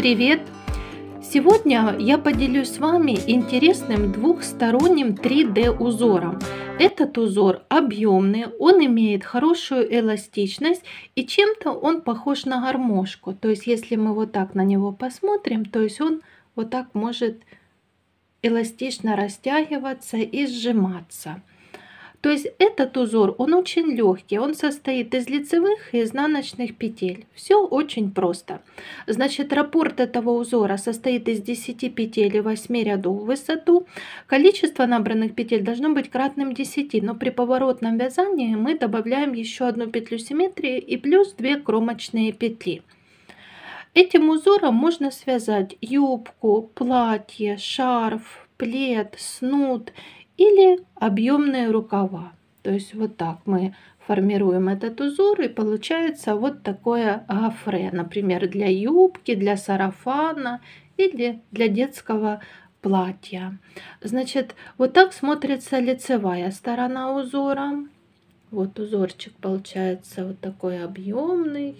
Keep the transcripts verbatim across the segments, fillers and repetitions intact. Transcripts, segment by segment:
привет! Сегодня я поделюсь с вами интересным двухсторонним три дэ узором. Этот узор объемный, он имеет хорошую эластичность и чем-то он похож на гармошку. То есть если мы вот так на него посмотрим, то есть он вот так может эластично растягиваться и сжиматься. То есть этот узор, он очень легкий, он состоит из лицевых и изнаночных петель. Все очень просто. Значит, раппорт этого узора состоит из десяти петель и восьми рядов в высоту. Количество набранных петель должно быть кратным десяти, но при поворотном вязании мы добавляем еще одну петлю симметрии и плюс две кромочные петли. Этим узором можно связать юбку, платье, шарф, плед, снуд или объемные рукава. То есть вот так мы формируем этот узор и получается вот такое гофре, например, для юбки, для сарафана или для детского платья. Значит, вот так смотрится лицевая сторона узора. Вот узорчик получается вот такой объемный.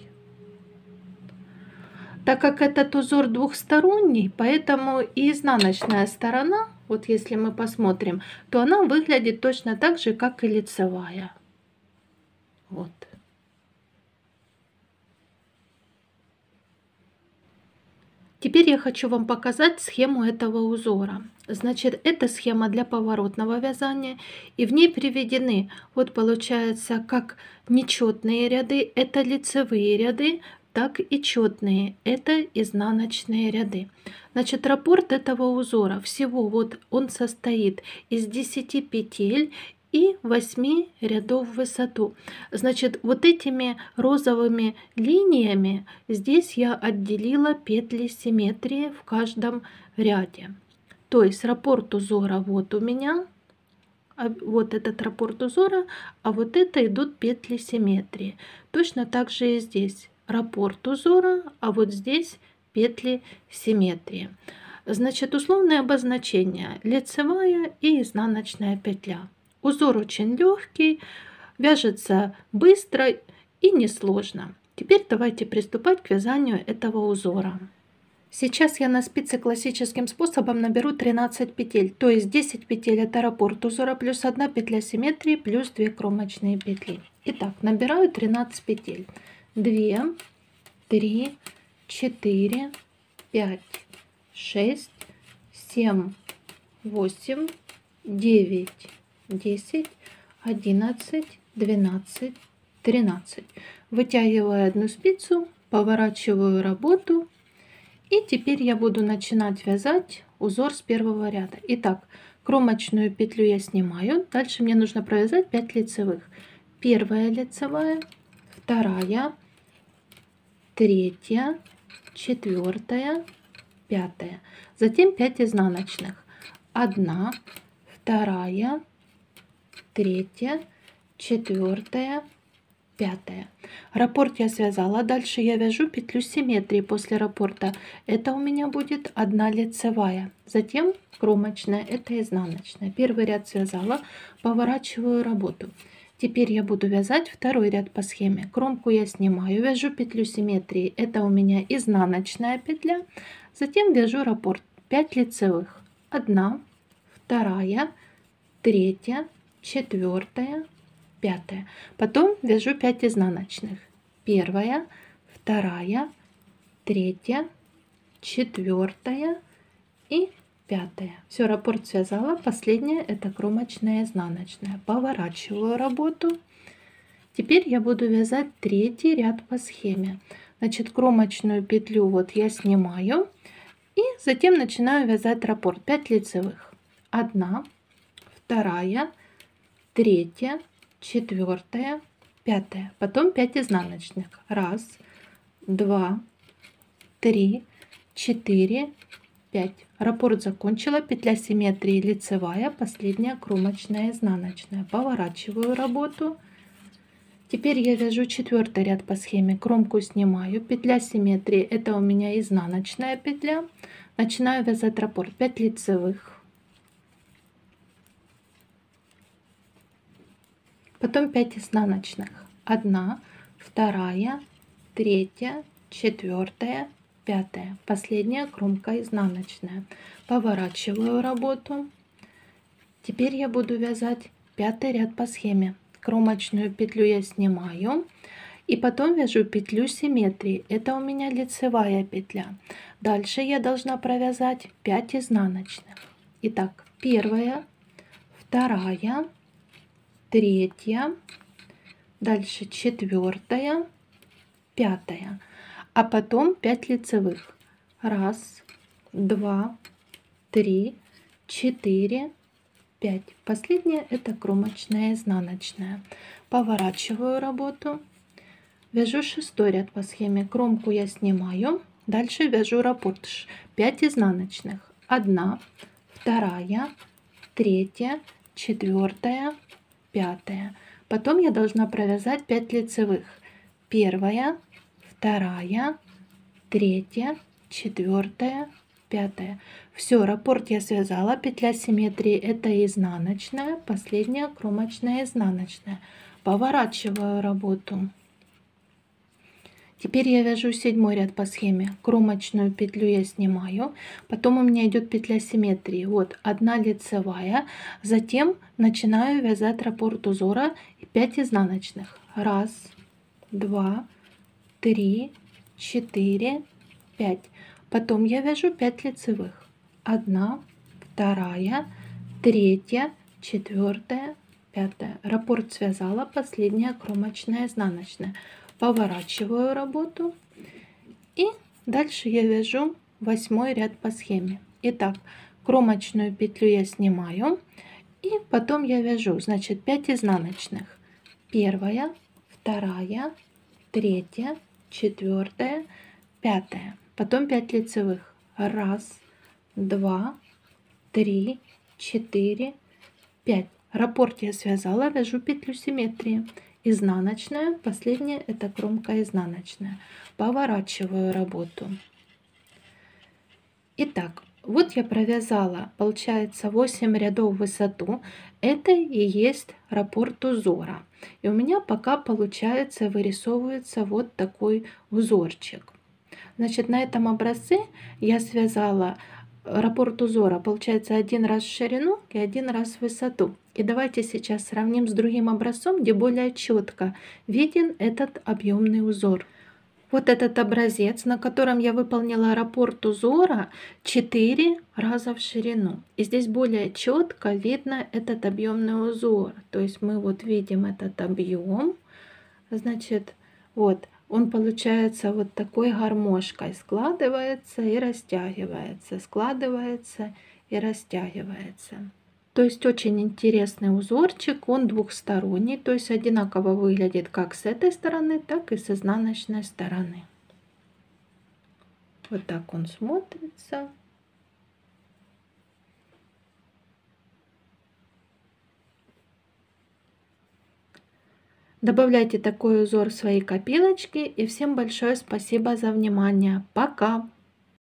Так как этот узор двухсторонний, поэтому и изнаночная сторона, вот если мы посмотрим, то она выглядит точно так же, как и лицевая. Вот. Теперь я хочу вам показать схему этого узора. Значит, это схема для поворотного вязания, и в ней приведены, вот получается, как нечетные ряды, это лицевые ряды, так и четные, это изнаночные ряды. Значит, раппорт этого узора всего вот он состоит из десяти петель и восьми рядов в высоту. Значит, вот этими розовыми линиями здесь я отделила петли симметрии в каждом ряде. То есть раппорт узора вот у меня, вот этот раппорт узора, а вот это идут петли симметрии. Точно так же и здесь раппорт узора, а вот здесь петли симметрии. Значит, условное обозначение: лицевая и изнаночная петля. Узор очень легкий, вяжется быстро и несложно. Теперь давайте приступать к вязанию этого узора. Сейчас я на спице классическим способом наберу тринадцать петель, то есть десять петель это раппорт узора плюс одна петля симметрии плюс две кромочные петли. Итак, набираю тринадцать петель. два, три, четыре, пять, шесть, семь, восемь, девять, десять, одиннадцать, двенадцать, тринадцать. Вытягиваю одну спицу, поворачиваю работу. И теперь я буду начинать вязать узор с первого ряда. Итак, кромочную петлю я снимаю. Дальше мне нужно провязать пять лицевых. Первая лицевая, вторая, третья, четвертая, пятая. Затем пять изнаночных. Одна, вторая, третья, четвертая, пятая. Раппорт я связала. Дальше я вяжу петлю симметрии после раппорта. Это у меня будет одна лицевая. Затем кромочная, это изнаночная. Первый ряд связала, поворачиваю работу. Теперь я буду вязать второй ряд по схеме. Кромку я снимаю, вяжу петлю симметрии. Это у меня изнаночная петля. Затем вяжу раппорт. пять лицевых. одна, вторая, третья, четвертая, пятая. Потом вяжу пять изнаночных. Первая, вторая, третья, четвертая и пятая. Все, раппорт связала. Последняя это кромочная изнаночная. Поворачиваю работу. Теперь я буду вязать третий ряд по схеме. Значит, кромочную петлю вот я снимаю и затем начинаю вязать раппорт. пять лицевых. одна, вторая, третья, четвертая, пятая. Потом пять изнаночных. Раз, два, три, четыре, пять. Раппорт закончила. Петля симметрии лицевая, последняя кромочная изнаночная. Поворачиваю работу. Теперь я вяжу четвертый ряд по схеме. Кромку снимаю. Петля симметрии это у меня изнаночная петля. Начинаю вязать раппорт. пять лицевых. Потом пять изнаночных. одна, вторая, третья, четвертая, пятая. Последняя кромка изнаночная. Поворачиваю работу. Теперь я буду вязать пятый ряд по схеме. Кромочную петлю я снимаю. И потом вяжу петлю симметрии. Это у меня лицевая петля. Дальше я должна провязать пять изнаночных. Итак, первая, вторая, третья, дальше четвертая, пятая. А потом пять лицевых. Раз, два, три, четыре, пять. Последняя это кромочная изнаночная. Поворачиваю работу. Вяжу шестой ряд по схеме. Кромку я снимаю. Дальше вяжу раппорт. пять изнаночных. одна, вторая, третья, четвертая, пятая. Потом я должна провязать пять лицевых. Первая, вторая, третья, четвертая, пятая. Все, раппорт я связала. Петля симметрии это изнаночная. Последняя кромочная изнаночная. Поворачиваю работу. Теперь я вяжу седьмой ряд по схеме. Кромочную петлю я снимаю. Потом у меня идет петля симметрии. Вот одна лицевая. Затем начинаю вязать раппорт узора и пять изнаночных. Раз, два, три, четыре, пять. Потом я вяжу пять лицевых. Одна, вторая, третья, четвертая, пятая. Раппорт связала. Последняя кромочная изнаночная. Поворачиваю работу и дальше я вяжу восьмой ряд по схеме. Итак, кромочную петлю я снимаю и потом я вяжу, значит, пять изнаночных. Первая, вторая, третья, четвертая, пятая. Потом пять лицевых. Раз, два, три, четыре, пять. Раппорт я связала, вяжу петлю симметрии. Изнаночная, последняя это кромка изнаночная. Поворачиваю работу. Итак, вот я провязала, получается, восемь рядов в высоту. Это и есть раппорт узора. И у меня пока получается вырисовывается вот такой узорчик. Значит, на этом образце я связала раппорт узора, получается, один раз в ширину и один раз в высоту. И давайте сейчас сравним с другим образцом, где более четко виден этот объемный узор. Вот этот образец, на котором я выполнила раппорт узора четыре раза в ширину. И здесь более четко видно этот объемный узор. То есть мы вот видим этот объем. Значит, вот он получается вот такой гармошкой. Складывается и растягивается, складывается и растягивается. То есть очень интересный узорчик, он двухсторонний, то есть одинаково выглядит как с этой стороны, так и с изнаночной стороны. Вот так он смотрится. Добавляйте такой узор в свои копилочки, и всем большое спасибо за внимание. Пока!